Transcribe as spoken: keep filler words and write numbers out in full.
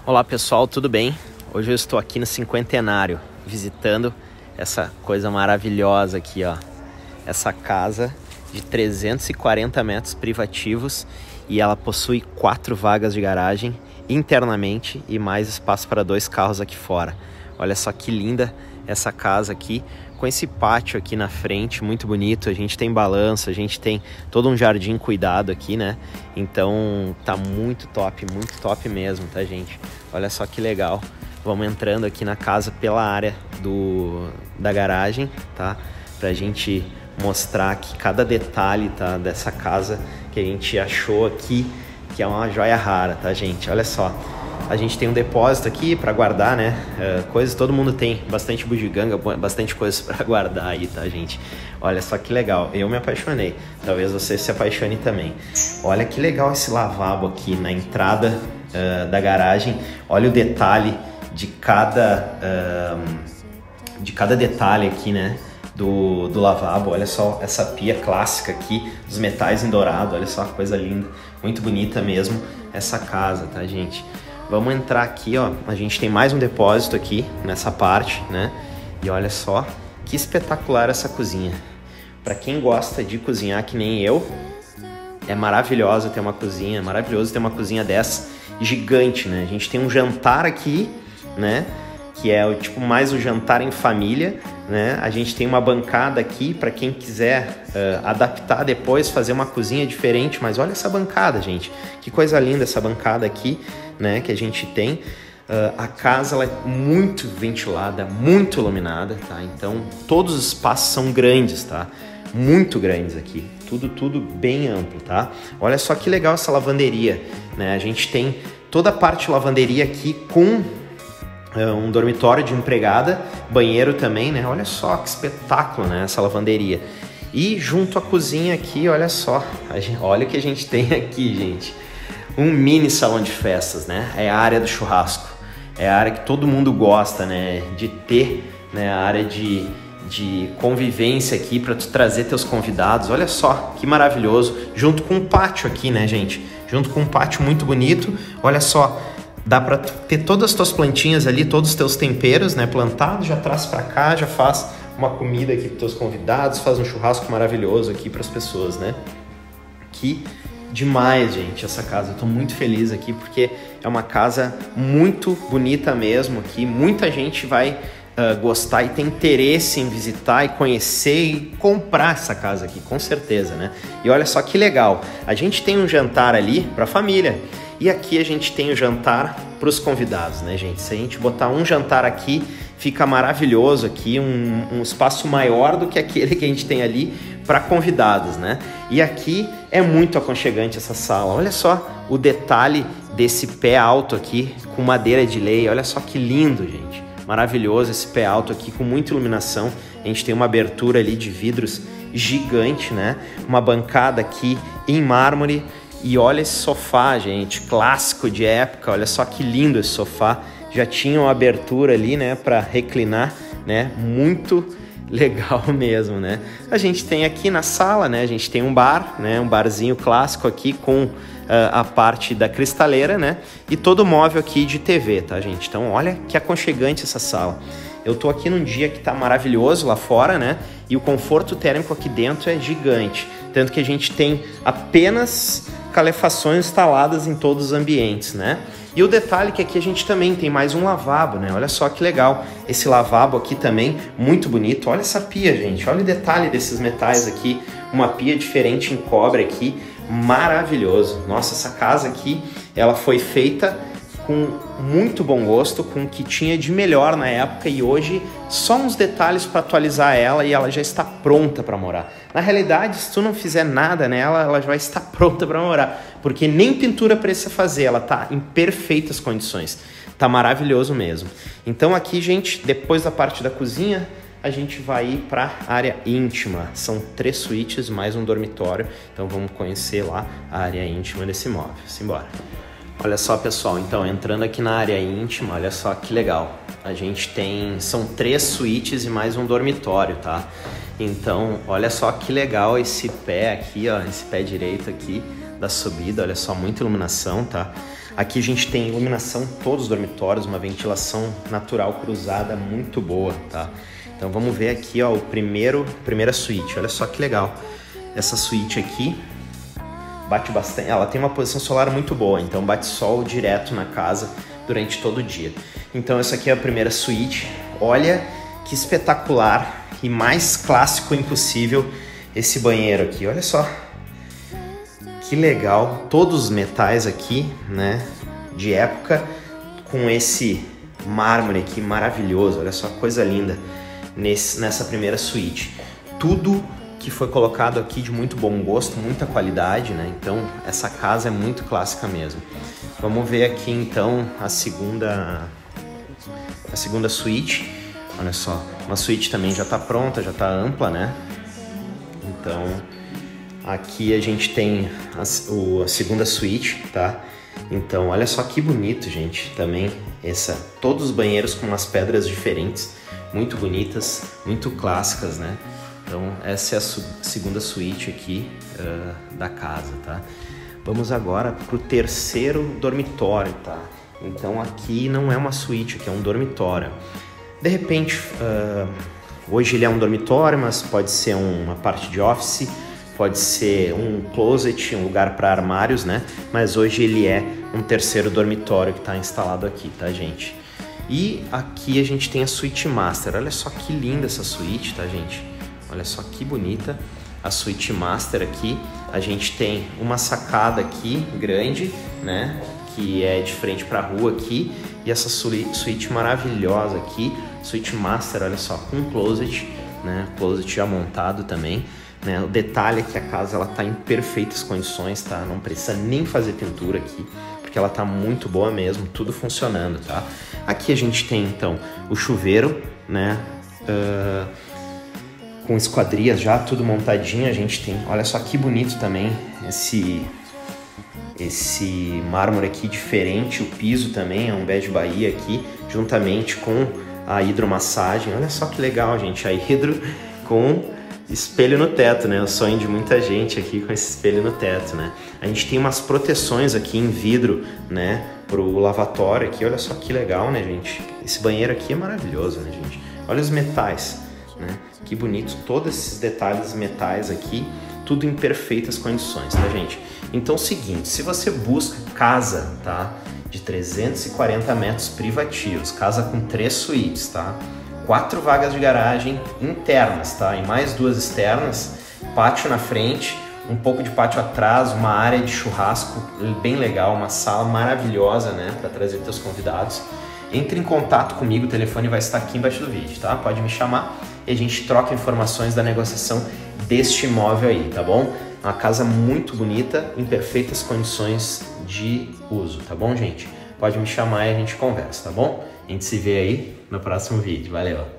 Olá pessoal, tudo bem? Hoje eu estou aqui no Cinquentenário, visitando essa coisa maravilhosa aqui, ó. Essa casa de trezentos e quarenta metros privativos e ela possui quatro vagas de garagem internamente e mais espaço para dois carros aqui fora. Olha só que linda essa casa aqui, com esse pátio aqui na frente, muito bonito. A gente tem balanço, a gente tem todo um jardim cuidado aqui, né? Então tá muito top, muito top mesmo, tá, gente? Olha só que legal. Vamos entrando aqui na casa pela área do, da garagem, tá? Pra gente mostrar aqui cada detalhe, tá? Dessa casa que a gente achou aqui, que é uma joia rara, tá, gente? Olha só. A gente tem um depósito aqui para guardar, né? Uh, coisas, todo mundo tem bastante bugiganga, bastante coisas para guardar aí, tá, gente? Olha só que legal. Eu me apaixonei. Talvez você se apaixone também. Olha que legal esse lavabo aqui na entrada uh, da garagem. Olha o detalhe de cada, uh, de cada detalhe aqui, né? Do, do lavabo. Olha só essa pia clássica aqui, os metais em dourado. Olha só que coisa linda. Muito bonita mesmo essa casa, tá, gente? Vamos entrar aqui, ó. A gente tem mais um depósito aqui nessa parte, né? E olha só que espetacular essa cozinha. Para quem gosta de cozinhar que nem eu, é maravilhoso ter uma cozinha, é maravilhoso ter uma cozinha dessa gigante, né? A gente tem um jantar aqui, né? Que é o tipo mais o jantar em família, né? A gente tem uma bancada aqui para quem quiser uh, adaptar depois, fazer uma cozinha diferente. Mas olha essa bancada, gente. Que coisa linda essa bancada aqui, né? Que a gente tem. Uh, a casa ela é muito ventilada, muito iluminada, tá? Então todos os espaços são grandes, tá? Muito grandes aqui. Tudo, tudo bem amplo, tá? Olha só que legal essa lavanderia, né? A gente tem toda a parte de lavanderia aqui com um dormitório de empregada, banheiro também, né? Olha só que espetáculo, né? Essa lavanderia. E junto à cozinha aqui, olha só, a gente, olha o que a gente tem aqui, gente. Um mini salão de festas, né? É a área do churrasco. É a área que todo mundo gosta, né? De ter, né? A área de, de convivência aqui para tu trazer teus convidados. Olha só que maravilhoso. Junto com um pátio aqui, né, gente? Junto com um pátio muito bonito. Olha só. Dá para ter todas as tuas plantinhas ali, todos os teus temperos, né, plantados, já traz para cá, já faz uma comida aqui para teus convidados, faz um churrasco maravilhoso aqui para as pessoas, né? Que demais, gente, essa casa. Eu tô muito feliz aqui porque é uma casa muito bonita mesmo aqui. Muita gente vai uh, gostar e tem interesse em visitar e conhecer e comprar essa casa aqui, com certeza, né? E olha só que legal. A gente tem um jantar ali para a família. E aqui a gente tem o jantar para os convidados, né, gente? Se a gente botar um jantar aqui, fica maravilhoso aqui, um, um espaço maior do que aquele que a gente tem ali para convidados, né? E aqui é muito aconchegante essa sala. Olha só o detalhe desse pé alto aqui com madeira de lei. Olha só que lindo, gente. Maravilhoso esse pé alto aqui com muita iluminação. A gente tem uma abertura ali de vidros gigante, né? Uma bancada aqui em mármore. E olha esse sofá, gente, clássico de época, olha só que lindo esse sofá. Já tinha uma abertura ali, né, para reclinar, né, muito legal mesmo, né. A gente tem aqui na sala, né, a gente tem um bar, né, um barzinho clássico aqui com uh, a parte da cristaleira, né, e todo o móvel aqui de T V, tá, gente? Então olha que aconchegante essa sala. Eu tô aqui num dia que tá maravilhoso lá fora, né, e o conforto térmico aqui dentro é gigante, tanto que a gente tem apenas calefações instaladas em todos os ambientes, né? E o detalhe é que aqui a gente também tem mais um lavabo, né? Olha só que legal. Esse lavabo aqui também, muito bonito. Olha essa pia, gente. Olha o detalhe desses metais aqui. Uma pia diferente em cobre aqui. Maravilhoso. Nossa, essa casa aqui, ela foi feita com muito bom gosto, com o que tinha de melhor na época e hoje só uns detalhes para atualizar ela e ela já está pronta para morar. Na realidade, se tu não fizer nada nela, ela já vai estar pronta para morar, porque nem pintura precisa fazer, ela tá em perfeitas condições. Tá maravilhoso mesmo. Então aqui, gente, depois da parte da cozinha, a gente vai ir para a área íntima. São três suítes mais um dormitório, então vamos conhecer lá a área íntima desse imóvel. Simbora. Olha só, pessoal, então entrando aqui na área íntima, olha só que legal. A gente tem, são três suítes e mais um dormitório, tá? Então, olha só que legal esse pé aqui, ó, esse pé direito aqui da subida, olha só, muita iluminação, tá? Aqui a gente tem iluminação em todos os dormitórios, uma ventilação natural cruzada muito boa, tá? Então vamos ver aqui, ó, o primeiro, primeira suíte. Olha só que legal. Essa suíte aqui bate bastante, ela tem uma posição solar muito boa, então bate sol direto na casa durante todo o dia. Então essa aqui é a primeira suíte. Olha que espetacular e mais clássico impossível esse banheiro aqui. Olha só. Que legal, todos os metais aqui, né, de época, com esse mármore aqui maravilhoso, olha só, coisa linda, nesse, nessa primeira suíte. Tudo que foi colocado aqui de muito bom gosto, muita qualidade, né, então essa casa é muito clássica mesmo. Vamos ver aqui então a segunda, a segunda suíte, olha só, uma suíte também já está pronta, já está ampla, né, então... Aqui a gente tem a, o, a segunda suíte, tá? Então, olha só que bonito, gente, também. Essa, todos os banheiros com umas pedras diferentes, muito bonitas, muito clássicas, né? Então, essa é a su segunda suíte aqui uh, da casa, tá? Vamos agora para o terceiro dormitório, tá? Então, aqui não é uma suíte, aqui é um dormitório. De repente, uh, hoje ele é um dormitório, mas pode ser uma parte de office, pode ser um closet, um lugar para armários, né? Mas hoje ele é um terceiro dormitório que está instalado aqui, tá, gente? E aqui a gente tem a suíte master. Olha só que linda essa suíte, tá, gente? Olha só que bonita a suíte master aqui. A gente tem uma sacada aqui grande, né? Que é de frente para a rua aqui. E essa suíte maravilhosa aqui, suíte master, olha só, com closet, né? Closet já montado também. Né? O detalhe é que a casa ela tá em perfeitas condições, tá? Não precisa nem fazer pintura aqui, porque ela tá muito boa mesmo, tudo funcionando, tá? Aqui a gente tem então o chuveiro, né? Uh, com esquadrias já, tudo montadinho. A gente tem, olha só que bonito também esse esse mármore aqui diferente, o piso também é um bege Bahia aqui, juntamente com a hidromassagem. Olha só que legal, gente, a hidro com espelho no teto, né? O sonho de muita gente aqui com esse espelho no teto, né? A gente tem umas proteções aqui em vidro, né? Pro lavatório aqui, olha só que legal, né, gente? Esse banheiro aqui é maravilhoso, né, gente? Olha os metais, né? Que bonito, todos esses detalhes metais aqui, tudo em perfeitas condições, tá, gente? Então, é o seguinte, se você busca casa, tá? De trezentos e quarenta metros privativos, casa com três suítes, tá? Quatro vagas de garagem internas, tá? E mais duas externas, pátio na frente, um pouco de pátio atrás, uma área de churrasco bem legal, uma sala maravilhosa, né? Para trazer teus convidados. Entre em contato comigo, o telefone vai estar aqui embaixo do vídeo, tá? Pode me chamar e a gente troca informações da negociação deste imóvel aí, tá bom? Uma casa muito bonita, em perfeitas condições de uso, tá bom, gente? Pode me chamar e a gente conversa, tá bom? A gente se vê aí no próximo vídeo. Valeu!